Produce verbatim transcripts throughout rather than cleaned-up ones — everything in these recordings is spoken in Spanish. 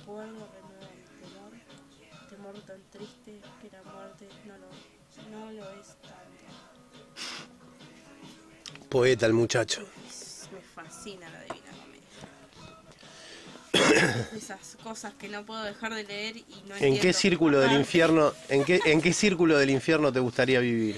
recuerdo renueva mi temor, temor tan triste que la muerte no lo, no lo es tanto. Poeta el muchacho. Me fascina la Divina Comedia. Esas cosas que no puedo dejar de leer y no entiendo. ¿En qué círculo del infierno, en qué, en qué círculo del infierno te gustaría vivir?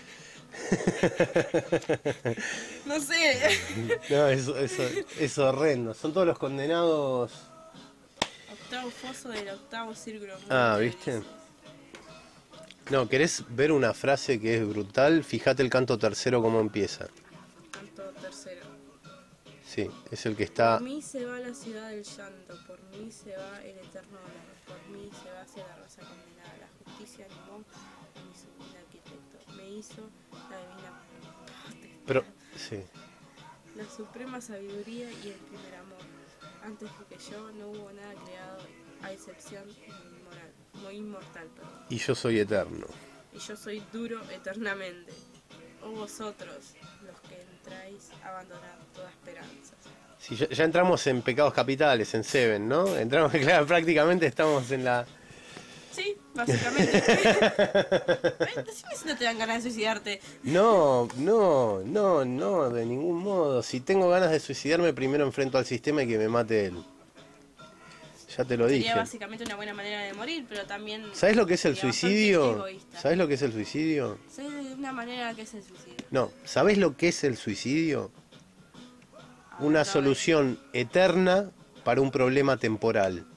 No sé. No, eso, eso es horrendo. Son todos los condenados. Octavo foso del octavo círculo. Ah, ¿viste? No, ¿querés ver una frase que es brutal? Fíjate el canto tercero cómo empieza. Canto tercero. Sí, es el que está... Por mí se va la ciudad del llanto, por mí se va el eterno dolor, por mí se va hacia la raza condenada, la justicia animó a mi sublime arquitecto, me hizo la divina potestad, Pero, sí. la suprema sabiduría y el primer amor. Antes que yo no hubo nada creado, a excepción de mi moral, muy inmortal, perdón. Y yo soy eterno. Y yo soy duro eternamente. O vosotros, los que entráis a abandonar toda esperanza. Sí, ya, ya entramos en pecados capitales, en Seven, ¿no? Entramos, claro, prácticamente estamos en la... Sí, básicamente. Decime si no te dan ganas de suicidarte. No, no, no, no, de ningún modo. Si tengo ganas de suicidarme, primero enfrento al sistema y que me mate él. Ya te lo dije. Sería básicamente una buena manera de morir, pero también... ¿Sabes lo que es el sería suicidio? bastante egoísta. ¿Sabes lo que es el suicidio? Sé de una manera que es el suicidio. No, ¿sabes lo que es el suicidio? Ah, Una no, solución eterna para un problema temporal.